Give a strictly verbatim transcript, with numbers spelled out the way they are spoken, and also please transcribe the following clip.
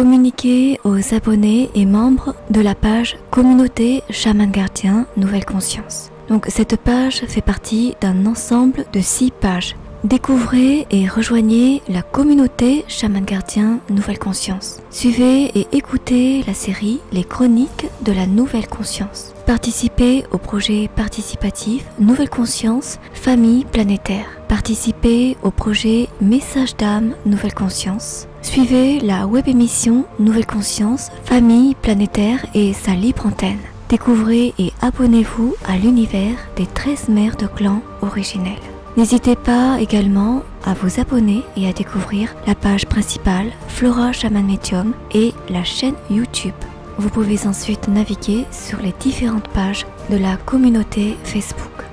communiquer aux abonnés et membres de la page Communauté Chaman Gardien Nouvelle Conscience. Donc cette page fait partie d'un ensemble de six pages. Découvrez et rejoignez la communauté Chaman Gardien Nouvelle Conscience. Suivez et écoutez la série Les Chroniques de la Nouvelle Conscience. Participez au projet participatif Nouvelle Conscience Famille Planétaire. Participez au projet Message d'âme Nouvelle Conscience. Suivez la web émission Nouvelle Conscience Famille Planétaire et sa libre antenne. Découvrez et abonnez-vous à l'univers des treize mères de clan originels. N'hésitez pas également à vous abonner et à découvrir la page principale Flora Chaman Medium et la chaîne YouTube. Vous pouvez ensuite naviguer sur les différentes pages de la communauté Facebook.